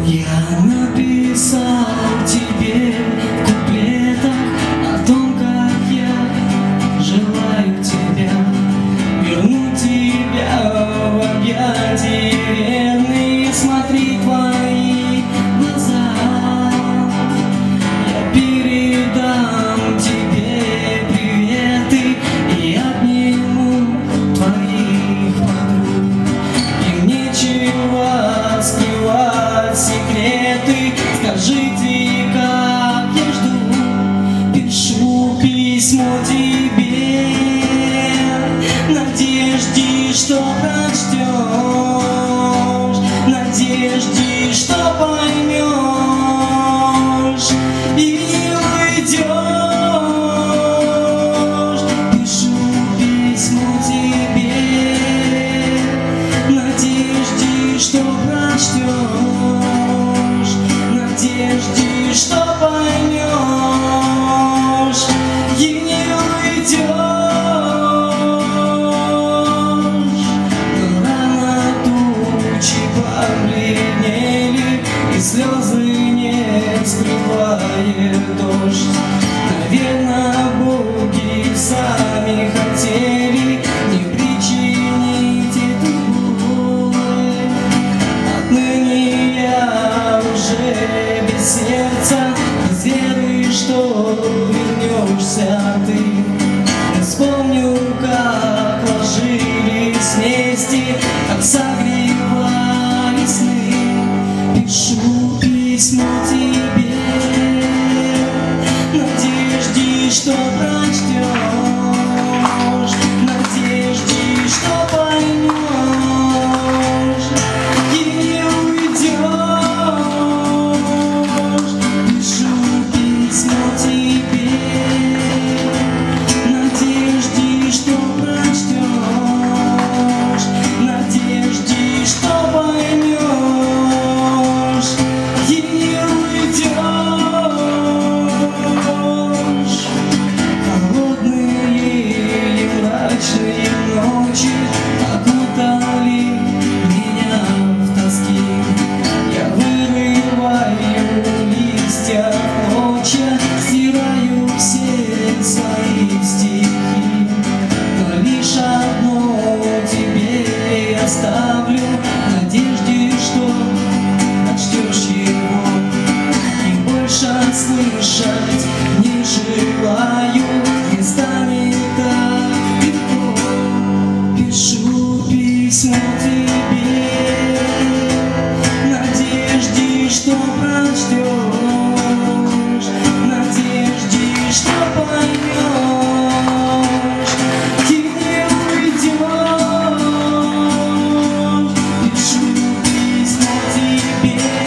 Я написал тебе в куплетах о том, как я желаю тебя, вернуть тебя в объятия верные. Смотри твои глаза, я передам тебе приветы и обниму твоих подруг. Им нечего скрывать секреты, скажите, как я жду. Пишу письмо тебе, в надежде, что прочтешь, в надежде, что поймешь и не уйдешь. Пишу письмо тебе, в надежде, что прочтешь, в надежде, что поймешь и не уйдешь. Но рано тучи побледнели, и слезы не скрывает дождь. Наверно, боги сами хотели не причинить эту боль. Отныне я уже без сердца, без веры, что вернешься ты. Я вспомню, как ложились вместе, как согревали сны. Пишу письмо тебе, в надежде, что прочтешь, в надежде, что поймешь и не уйдешь. Пишу письмо тебе, в надежде, что прочтешь, в надежде, что поймешь и не уйдешь. Холодные и мрачные ночи окутали меня в тоске. Я вырываю листья в клочья, стираю все свои стихи. Но лишь одно тебе я оставлю, в надежде, что прочтешь его. И больше слышать не желаю, не станет так легко. Пишу письмо тебе, в надежде, что прочтешь, в надежде, что поймешь и не уйдешь. Пишу письмо тебе,